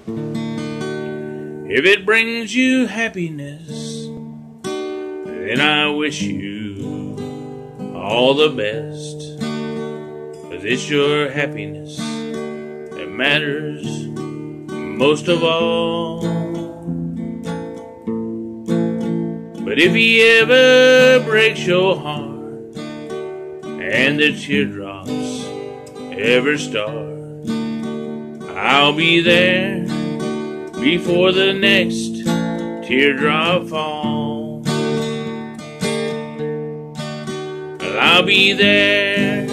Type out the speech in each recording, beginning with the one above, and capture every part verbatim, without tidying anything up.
If it brings you happiness, then I wish you all the best. 'Cause it's your happiness that matters most of all. But if he ever breaks your heart and the teardrops ever start, I'll be there before the next teardrop falls. Well, I'll be there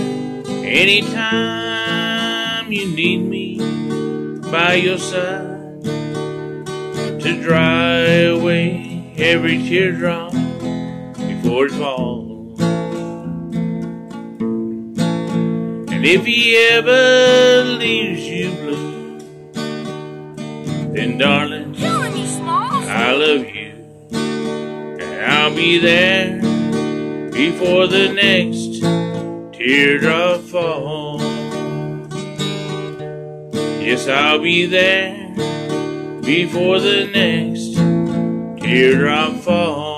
anytime you need me by your side to dry away every teardrop before it falls. And if he ever leaves you blue, then darling, I love you, and I'll be there before the next teardrop falls. Yes, I'll be there before the next teardrop falls.